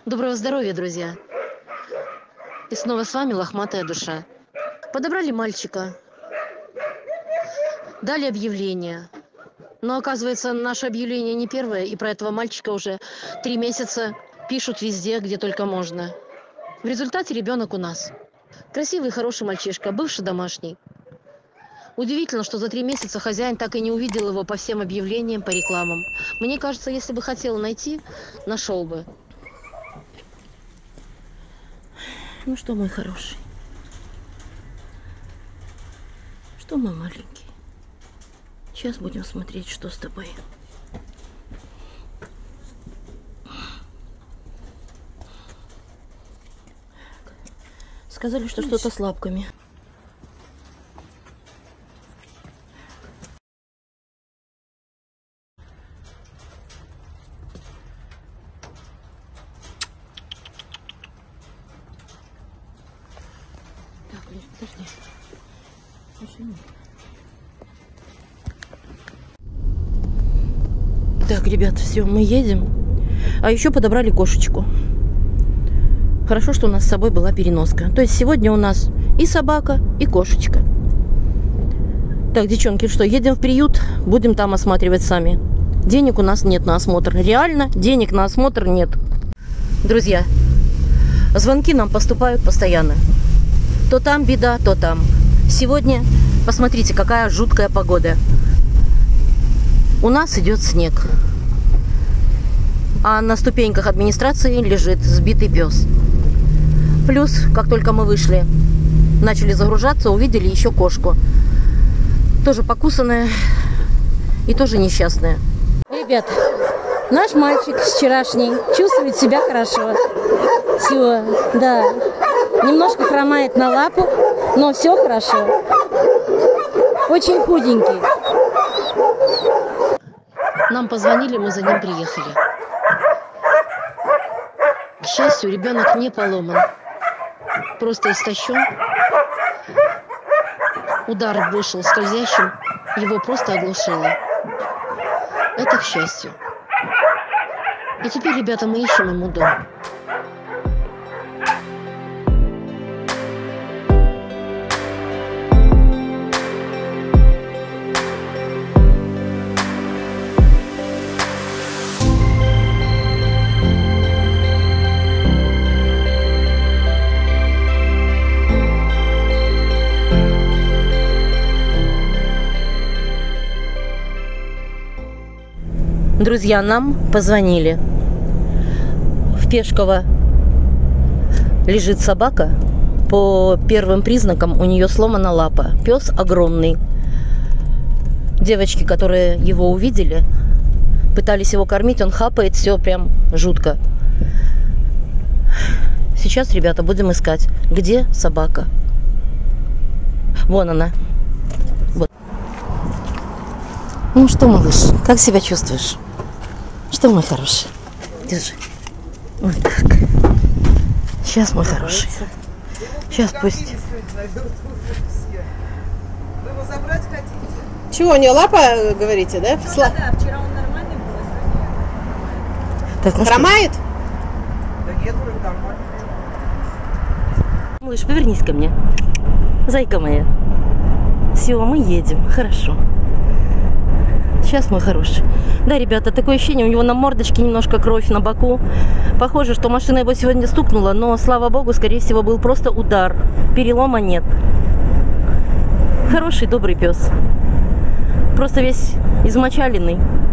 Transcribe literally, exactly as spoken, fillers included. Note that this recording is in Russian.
Доброго здоровья, друзья! И снова с вами Лохматая душа. Подобрали мальчика, дали объявление. Но оказывается, наше объявление не первое, и про этого мальчика уже три месяца пишут везде, где только можно. В результате ребенок у нас. Красивый, хороший мальчишка, бывший домашний. Удивительно, что за три месяца хозяин так и не увидел его по всем объявлениям, по рекламам. Мне кажется, если бы хотел найти, нашел бы. Ну что, мой хороший? Что, мой маленький? Сейчас будем смотреть, что с тобой. Сказали, что что-то с лапками. Так, блин, подожди. Почему? Так, ребят, все, мы едем. А еще подобрали кошечку. Хорошо, что у нас с собой была переноска. То есть сегодня у нас и собака, и кошечка. Так, девчонки, что, едем в приют, будем там осматривать сами. Денег у нас нет на осмотр. Реально, денег на осмотр нет. Друзья, звонки нам поступают постоянно. То там беда, то там. Сегодня, посмотрите, какая жуткая погода. У нас идет снег, а на ступеньках администрации лежит сбитый пес. Плюс, как только мы вышли, начали загружаться, увидели еще кошку. Тоже покусанная и тоже несчастная. Ребят, наш мальчик вчерашний чувствует себя хорошо. Все, да. Немножко хромает на лапу, но все хорошо. Очень худенький. Нам позвонили, мы за ним приехали. К счастью, ребенок не поломан, просто истощен. Удар вышел скользящим, его просто оглушило. Это к счастью. И теперь, ребята, мы ищем ему дом. Друзья, нам позвонили. В Пешково лежит собака. По первым признакам у нее сломана лапа. Пес огромный. Девочки, которые его увидели, пытались его кормить. Он хапает, все прям жутко. Сейчас, ребята, будем искать, где собака. Вон она. Вот. Ну что, малыш, как себя чувствуешь? Что, мой хороший? Держи. Вот так. Сейчас, мой хороший. Сейчас пусть. Вы его забрать хотите? Чего, у нее лапа, говорите, да? Ну, Сла... да, вчера он нормальный был, а так, ну хромает? Да нет, вроде нормально. Малыш, повернись ко мне. Зайка моя. Все, мы едем. Хорошо. Сейчас, мой хороший. Да, ребята, такое ощущение, у него на мордочке немножко кровь, на боку. Похоже, что машина его сегодня стукнула, но, слава богу, скорее всего, был просто удар. Перелома нет. Хороший, добрый пес. Просто весь измочаленный.